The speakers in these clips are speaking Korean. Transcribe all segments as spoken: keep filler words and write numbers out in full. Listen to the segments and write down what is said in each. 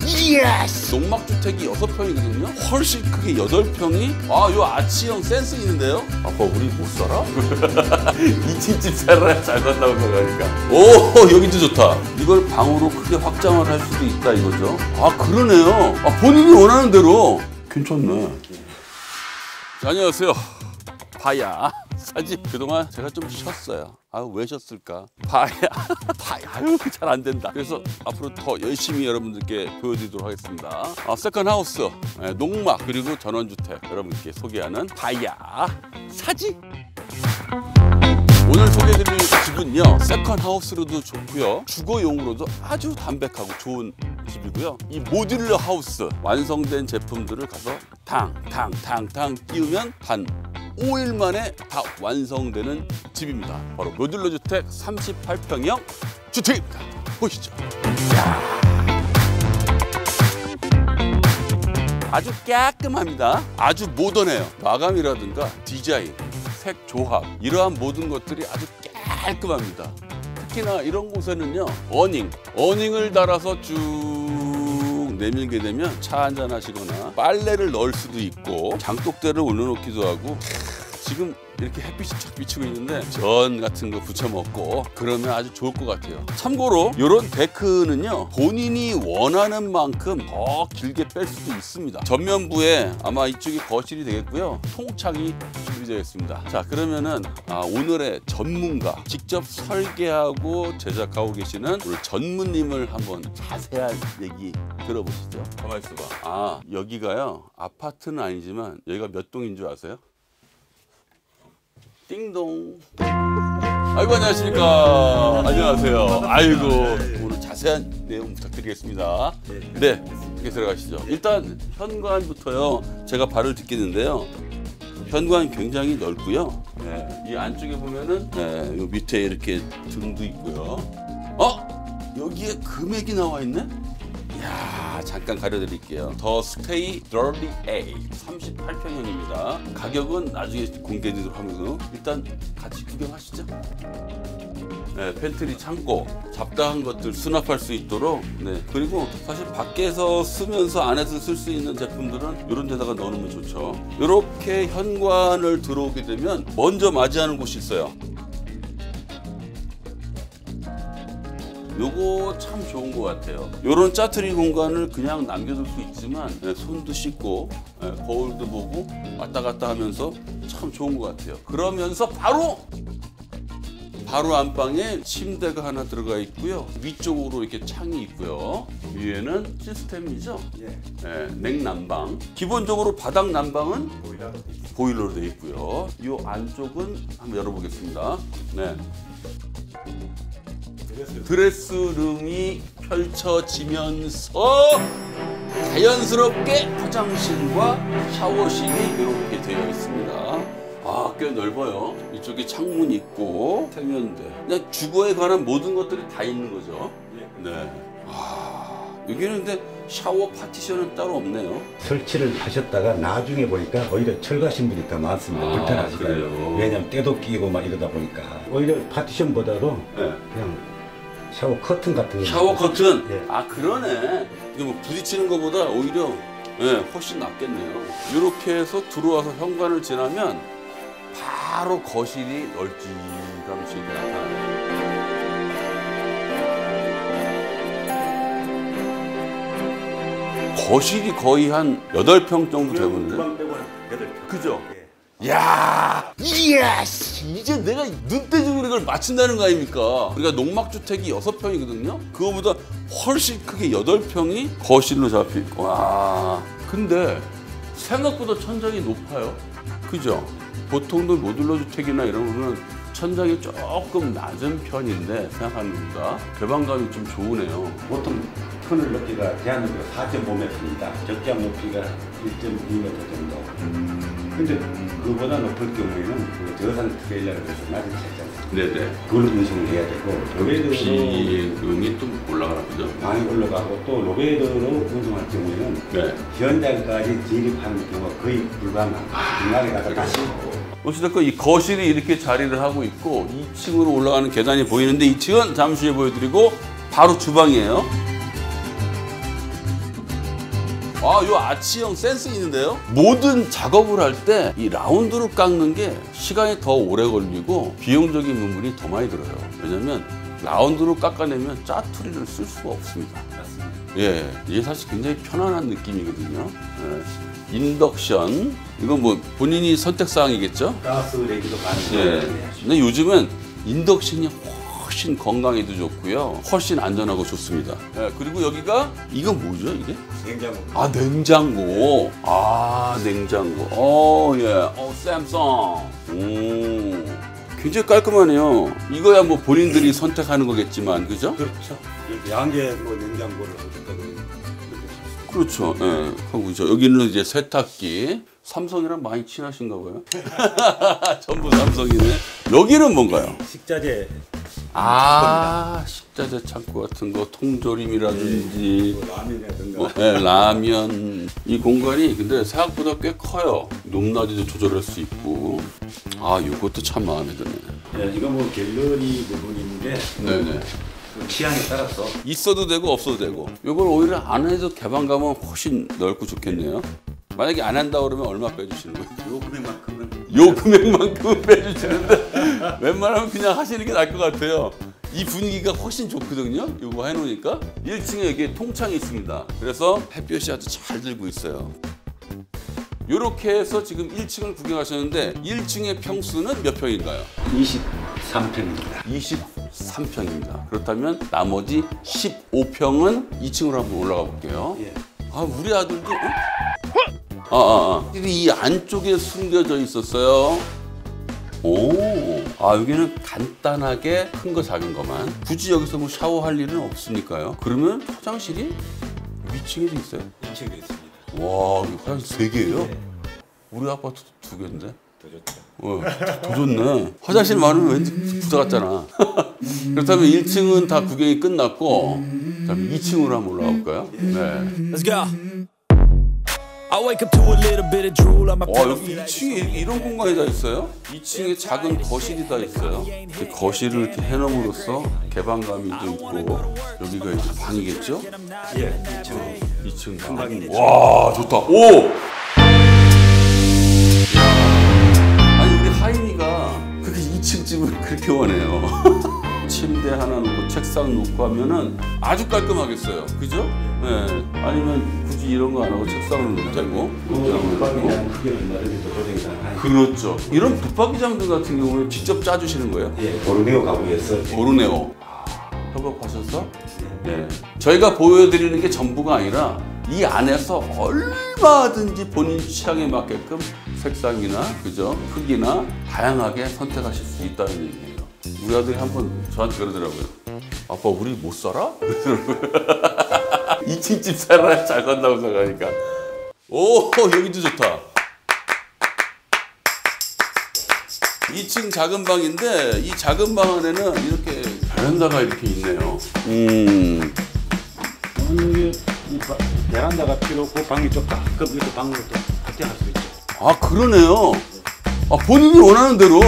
예스! 농막주택이 여섯 평이거든요? 훨씬 크게 여덟 평이? 아, 요 아치형 센스 있는데요? 아빠, 우리 못 살아? 이 층 집 살아야 잘 산다고 생각하니까. 오, 여기도 좋다. 이걸 방으로 크게 확장을 할 수도 있다, 이거죠. 아, 그러네요. 아, 본인이 원하는 대로. 괜찮네. 자, 안녕하세요. 바야. 사실 그동안 제가 좀 쉬었어요. 아, 왜 쉬었을까? 바야. 바야. 아유, 잘 안 된다. 그래서 앞으로 더 열심히 여러분들께 보여드리도록 하겠습니다. 아, 세컨하우스, 네, 농막, 그리고 전원주택 여러분께 소개하는 바야 사지. 오늘 소개해드릴 집은요, 세컨하우스로도 좋고요, 주거용으로도 아주 담백하고 좋은 집이고요. 이 모듈러 하우스 완성된 제품들을 가서 탕탕탕탕 끼우면 단 오 일 만에 다 완성되는 집입니다. 바로 모듈러 주택 삼십팔 평형 주택입니다. 보시죠. 아주 깔끔합니다. 아주 모던해요. 마감이라든가 디자인, 색 조합, 이러한 모든 것들이 아주 깔끔합니다. 특히나 이런 곳에는요, 어닝, 어닝을 달아서 쭉 내밀게 되면 차 한잔 하시거나 빨래를 넣을 수도 있고 장독대를 올려놓기도 하고, 지금 이렇게 햇빛이 쫙 비치고 있는데 전 같은 거 부쳐 먹고 그러면 아주 좋을 것 같아요. 참고로 이런 데크는요, 본인이 원하는 만큼 더 길게 뺄 수도 있습니다. 전면부에 아마 이쪽이 거실이 되겠고요, 통창이 준비되어 있습니다. 자, 그러면은 아, 오늘의 전문가, 직접 설계하고 제작하고 계시는 우리 전무님을 한번 자세한 얘기 들어보시죠. 가만히 있어봐. 아, 여기가요, 아파트는 아니지만 여기가 몇 동인 줄 아세요? 띵동. 아이고, 안녕하십니까. 안녕하세요. 아이고, 오늘 자세한 내용 부탁드리겠습니다. 네, 이렇게 들어가시죠. 일단 현관부터요, 제가 발을 딛겠는데요, 현관 굉장히 넓고요. 네, 이 안쪽에 보면은 네, 요 밑에 이렇게 등도 있고요. 어? 여기에 금액이 나와 있네? 이야, 잠깐 가려드릴게요. 더 스테이 더티 에이 삼십팔 평형입니다. 가격은 나중에 공개해드리도록 하면서 일단 같이 구경하시죠. 네, 팬트리 창고, 잡다한 것들 수납할 수 있도록. 네, 그리고 사실 밖에서 쓰면서 안에서 쓸 수 있는 제품들은 이런 데다가 넣어놓으면 좋죠. 이렇게 현관을 들어오게 되면 먼저 맞이하는 곳이 있어요. 요거 참 좋은 것 같아요. 요런 짜투리 공간을 그냥 남겨둘 수 있지만, 네, 손도 씻고, 네, 거울도 보고 왔다 갔다 하면서 참 좋은 것 같아요. 그러면서 바로 바로 안방에 침대가 하나 들어가 있고요. 위쪽으로 이렇게 창이 있고요. 위에는 시스템이죠. 네, 냉난방. 기본적으로 바닥 난방은 보일러로 되어 있고요. 이 안쪽은 한번 열어보겠습니다. 네. 드레스룸이 펼쳐지면서 자연스럽게 화장실과 샤워실이 이렇게 되어 있습니다. 아, 꽤 넓어요. 이쪽에 창문 있고 세면대, 그냥 주거에 관한 모든 것들이 다 있는 거죠. 네. 아, 여기는 근데 샤워 파티션은 따로 없네요. 설치를 하셨다가 나중에 보니까 오히려 철가신 분이 더 많습니다. 아, 불편하시더라고요. 왜냐면 때도 끼고 막 이러다 보니까 오히려 파티션보다도 네, 그냥 샤워 커튼 같은 거. 샤워 커튼? 네. 아, 그러네. 이게 뭐 부딪히는 것보다 오히려 네, 훨씬 낫겠네요. 이렇게 해서 들어와서 현관을 지나면 바로 거실이 널찍함씩 나타나요. 거실이 거의 한 여덟 평 정도 되거든요. 주방 빼고는 여덟 평. 그죠? 야, 예스! 이제 내가 눈대중으로 이걸 맞춘다는 거 아닙니까? 우리가 농막주택이 여섯 평이거든요? 그거보다 훨씬 크게 여덟 평이 거실로 잡혀있고. 와, 근데 생각보다 천장이 높아요. 그죠? 보통도 모듈러 주택이나 이런 거는 천장이 조금 낮은 편인데 생각하는 것보다 개방감이 좀 좋으네요. 보통 터널 높이가 대한민국 사 점 오 미터입니다. 적장 높이가 일 점 이 미터 정도. 음... 근데 그보다 높을 경우에는 저산 트레일러를 해서 낮은 책장. 네네. 그걸 운송을 해야 되고, 로베이더로 비용이 또 올라가나 보죠? 많이 올라가고, 또 로베이더로 운송할 경우에는 네, 현장까지 진입하는 경우가 거의 불가능합니다. 중간에 가서 다시 어찌됐건 이 거실이 이렇게 자리를 하고 있고 이 층으로 올라가는 계단이 보이는데 이 층은 잠시 후에 보여드리고 바로 주방이에요. 아, 요 아치형 센스 있는데요? 모든 작업을 할 때 이 라운드로 깎는 게 시간이 더 오래 걸리고 비용적인 부분이 더 많이 들어요. 왜냐면 라운드로 깎아내면 짜투리를 쓸 수가 없습니다. 맞습니다. 예, 이게 사실 굉장히 편안한 느낌이거든요. 예. 인덕션, 이건 뭐 본인이 선택사항이겠죠? 가스 레기도 가능해요. 예. 근데 요즘은 인덕션이 훨씬 건강에도 좋고요. 훨씬 안전하고 좋습니다. 예, 그리고 여기가 이건 뭐죠, 이게? 냉장고. 아, 냉장고. 아, 냉장고. 어, 예. 어, 샘성. 오. 굉장히 깔끔하네요. 이거야 뭐 본인들이 선택하는 거겠지만, 그죠? 그렇죠. 양계 뭐 냉장고를 어떻게든 그렇죠. 예. 하고 저 여기는 이제 세탁기. 삼성이랑 많이 친하신가 봐요. 전부 삼성이네. 여기는 뭔가요? 식자재. 아, 식자재 창고 같은 거, 통조림이라든지, 뭐 라면이라든가. 뭐, 네, 라면. 이 공간이 근데 생각보다 꽤 커요. 높낮이도 조절할 수 있고. 아, 이것도 참 마음에 드네. 네, 이거 뭐 갤러리 부분인데 네네. 그 취향에 따라서 있어도 되고 없어도 되고. 이걸 오히려 안 해도 개방감은 훨씬 넓고 좋겠네요. 만약에 안 한다 그러면 얼마 빼주시는 거예요? 요 금액만큼은 요 금액만큼 빼주시는데 웬만하면 그냥 하시는 게 나을 것 같아요. 이 분위기가 훨씬 좋거든요. 이거 해놓으니까 일 층에 여기에 통창이 있습니다. 그래서 햇볕이 아주 잘 들고 있어요. 이렇게 해서 지금 일 층을 구경하셨는데 일 층의 평수는 몇 평인가요? 이십삼 평입니다. 이십삼 평입니다. 그렇다면 나머지 십오 평은 이 층으로 한번 올라가 볼게요. 예. 아, 우리 아들도 어? 아, 아, 아. 이 안쪽에 숨겨져 있었어요. 오, 아, 여기는 간단하게 큰 거 작은 거만. 굳이 여기서 뭐 샤워할 일은 없으니까요. 그러면 화장실이 위층에도 있어요. 이 층에 있습니다. 와, 이거 화장실 세 개예요? 네. 우리 아파트도 두 개인데. 더 좋죠. 어, 더 좋네. 화장실 많으면 왠지 부자 같잖아. 그렇다면 일 층은 다 구경이 끝났고, 그다음에 이 층으로 한번 올라가 볼까요? 네. Let's go. I wake up to a little bit of drool on my 와, pillow. 여기 이 층에 이런 공간이 다 있어요? 이 층에 작은 거실이 다 있어요. 이 거실을 이렇게 해놓음으로써 개방감이 좀 있고, 여기가 이제 방이겠죠? 예, 이 층. 이 층 방. 방이죠. 와, 좋다. 오! 아니, 우리 하인이가 그렇게 이 층 집을 그렇게 원해요. 침대 하나 놓고 책상 놓고 하면은 아주 깔끔하겠어요. 그죠? 네. 아니면 굳이 이런 거 안 하고 책상을 놓도 되고. 붙박이에 대한 크기는 나름이 또 조정이 가능하니까. 그렇죠. 이런 붙박이장들 같은 경우는 직접 짜주시는 거예요? 예, 보르네오 가구에서 보르네오. 협업하셔서? 네. 저희가 보여드리는 게 전부가 아니라 이 안에서 얼마든지 본인 취향에 맞게끔 색상이나 그죠? 크기나 다양하게 선택하실 수 있다는 얘기예요. 우리 아들이 한번 저한테 그러더라고요. 아빠, 우리 못 살아? 이 층 집 살아야 잘 산다고 생각하니까. 오, 여기도 좋다. 이 층 작은 방인데 이 작은 방 안에는 이렇게 베란다가 이렇게 있네요. 음. 이게 이 바- 베란다가 필요 없고 방이 좁다. 그럼 이것도 방으로 또 확대할 수 있죠. 아, 그러네요. 아, 본인이 원하는 대로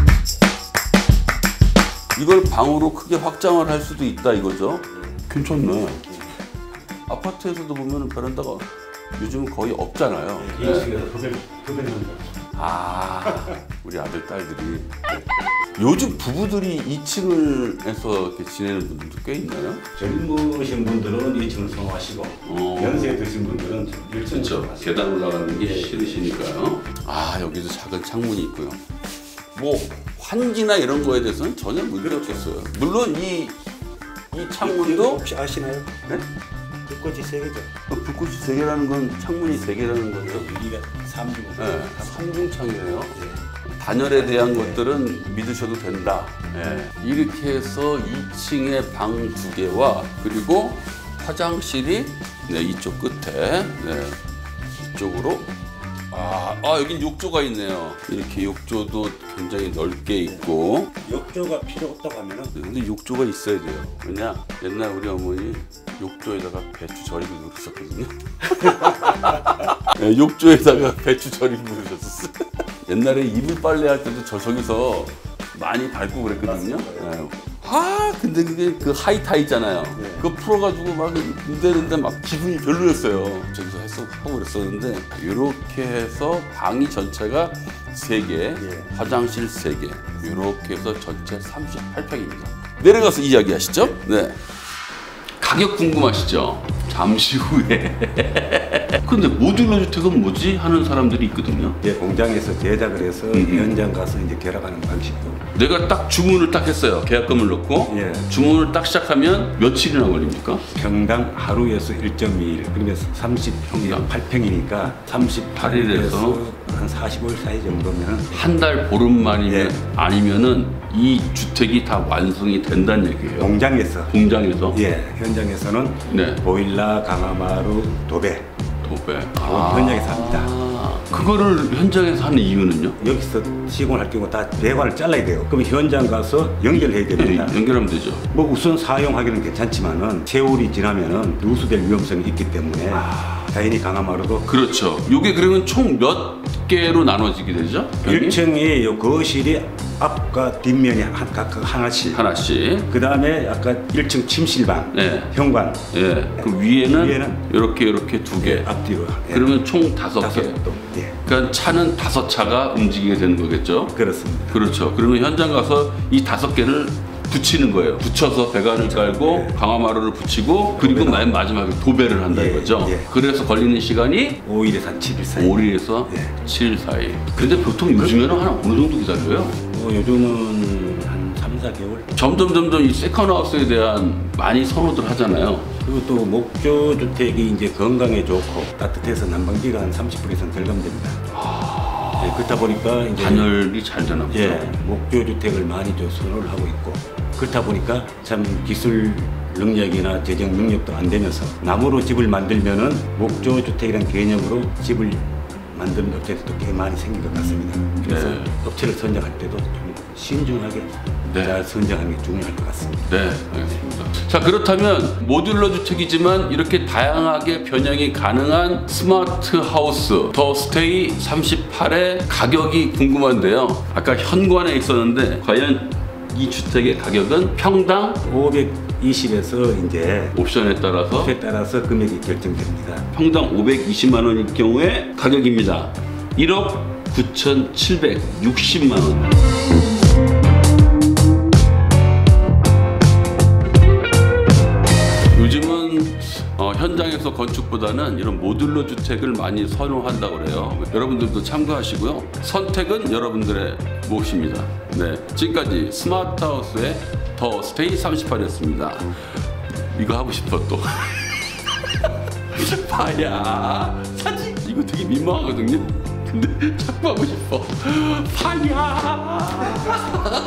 이걸 방으로 크게 확장을 할 수도 있다 이거죠. 괜찮네. 아파트에서도 보면 베란다가 요즘은 거의 없잖아요. 네. 이층에서 흡연 흡연한다. 아, 우리 아들 딸들이. 요즘 부부들이 이 층을에서 이렇게 지내는 분들도 꽤 있나요? 젊으신 분들은 이 층을 선호하시고 어. 연세 드신 분들은 일 층을 선호하시고. 계단 올라가는 게 싫으시니까요. 아, 여기도 작은 창문이 있고요. 뭐 환기나 이런 거에 대해서는 전혀 문제 없겠어요. 물론 이, 이 창문도 혹시 아시나요? 네? 불꽃이 세 개죠. 어, 불꽃이 세 개라는 건 창문이 세 개라는 거죠. 유리가 삼중. 네, 삼중창이네요. 단열에 대한 것들은 믿으셔도 된다. 네. 이렇게 해서 이 층에 방 두 개와 그리고 화장실이 네, 이쪽 끝에 네, 이쪽으로 아, 아 여긴 욕조가 있네요. 이렇게 욕조도 굉장히 넓게 있고. 욕조가 필요 없다고 하면은 네, 근데 욕조가 있어야 돼요. 왜냐? 옛날 우리 어머니 욕조에다가 배추 절이고 그러셨거든요. 네, 욕조에다가 배추 절이고 그러셨었어요. 옛날에 이불 빨래 할 때도 저 저기서 많이 밟고 그랬거든요. 네, 아 근데 그게 그 하이타이잖아요. 네. 그거 풀어가지고 막 문대는데 막 기분이 별로였어요. 저기서 했어 하고 그랬었는데 이렇게 해서 방이 전체가 세 개, 예. 화장실 세 개. 이렇게 해서 전체 삼십팔 평입니다. 내려가서 이야기하시죠. 네. 가격 궁금하시죠? 잠시 후에. 근데 모듈러 주택은 뭐지? 하는 사람들이 있거든요. 예, 공장에서 제작을 해서 음흠. 현장 가서 이제 결합하는 방식이고. 내가 딱 주문을 딱 했어요. 계약금을 넣고 예. 주문을 딱 시작하면 며칠이나 걸립니까? 평당 하루에서 일 점 이 일, 그러면 삼십 평당 팔 평이니까 삼십팔 일에서 한 사십오 일 사이 정도면 한 달 보름 만이면 예. 아니면은 이 주택이 다 완성이 된다는 얘기예요. 공장에서 공장에서 예, 현장에서는 네. 보일러, 강화마루, 도배 도배. 현장에서 합니다. 아, 그거를 현장에서 하는 이유는요? 여기서 시공할 경우 다 배관을 잘라야 돼요. 그럼 현장 가서 연결해야 됩니다. 네, 연결하면 되죠. 뭐 우선 사용하기는 괜찮지만은 세월이 지나면은 누수될 위험성이 있기 때문에 당연히 강화마루도 그렇죠. 요게 그러면 총 몇 개로 나눠지게 되죠? 벽이? 일 층이 요 거실이 앞과 뒷면이 한, 각각 하나씩. 하나씩. 그 다음에 아까 일 층 침실방, 네. 현관, 예. 그 위에는, 위에는 이렇게 이렇게 두 개. 예, 앞뒤로. 예. 그러면 총 다섯 개. 다섯 또. 예, 그러니까 차는 다섯 차가 움직이게 되는 거겠죠? 그렇습니다. 그렇죠. 그러면 현장 가서 이 다섯 개를 붙이는 거예요. 붙여서 배관을 깔고 예. 강화마루를 붙이고 그리고 맨 마지막에 도배를 한다 예, 이거죠. 예. 그래서 걸리는 시간이 오 일에서 한 칠 일 사이. 오 일에서 예. 칠 일 사이. 근데 보통 요즘에는 한 어느 정도 기다려요? 어, 요즘은 한 삼, 사 개월. 점점 점점 이 세컨하우스에 대한 많이 선호들 하잖아요. 그리고 또 목조 주택이 이제 건강에 좋고 따뜻해서 난방비가 한 삼십 퍼센트 이상 절감됩니다. 예, 그렇다 보니까 이제 단열이 잘 되나 보죠. 예, 목조 주택을 많이 좀 선호를 하고 있고 그렇다 보니까 참 기술 능력이나 재정 능력도 안 되면서 나무로 집을 만들면은 목조 주택이라는 개념으로 집을 만드는 업체들도 꽤 많이 생긴 것 같습니다. 그래서 네. 업체를 선정할 때도 좀 신중하게 네. 잘 선정하는 게 중요할 것 같습니다. 네, 알겠습니다. 자, 그렇다면 모듈러 주택이지만 이렇게 다양하게 변형이 가능한 스마트 하우스 더 스테이 삼십팔의 가격이 궁금한데요. 아까 현관에 있었는데 과연 이 주택의 가격은 평당 오백이십에서 이제 옵션에 따라서 옵션에 따라서 금액이 결정됩니다. 평당 오백이십만 원일 경우에 가격입니다. 일억 구천칠백육십만 원. 요즘은 어, 현장에서 건축보다는 이런 모듈러 주택을 많이 선호한다고 그래요. 여러분들도 참고하시고요. 선택은 여러분들의 몫입니다. 네, 지금까지 스마트하우스의 더 스테이 삼십팔이었습니다. 이거 하고 싶어 또. 파야 사진 이거 되게 민망하거든요. 근데 자꾸 하고 싶어. 파야.